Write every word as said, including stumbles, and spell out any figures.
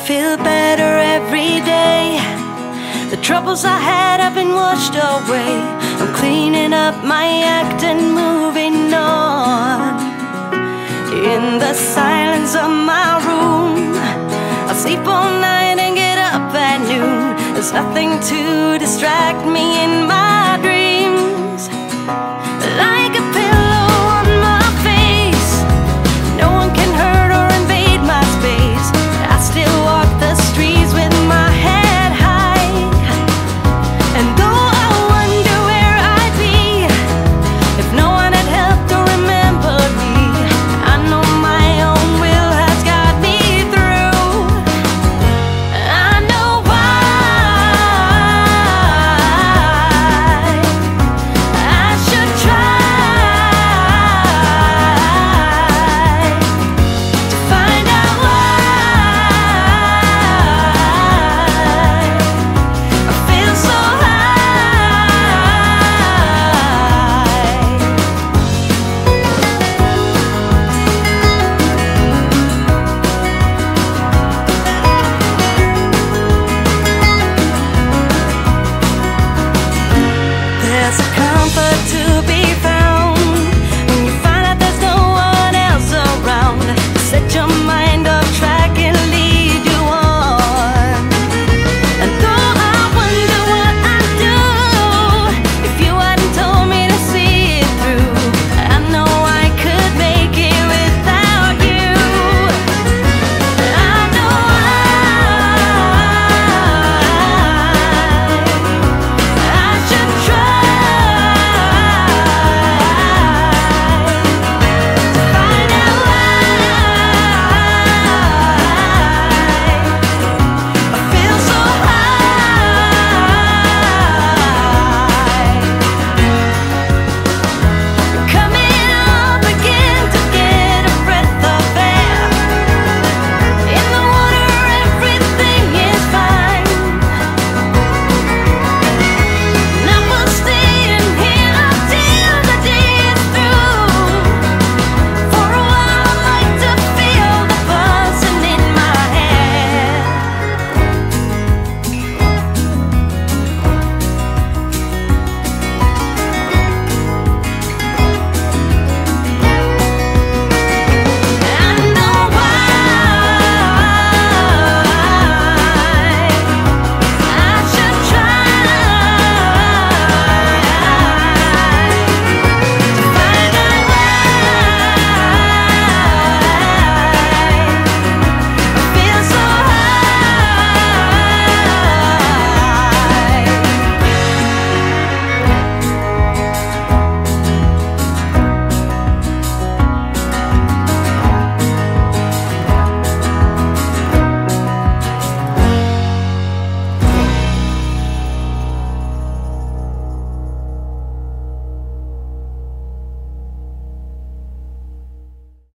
feel better every day. The troubles I had have been washed away. I'm cleaning up my act and moving on. In the silence of my room, I'll sleep all night and get up at noon. There's nothing to distract me in my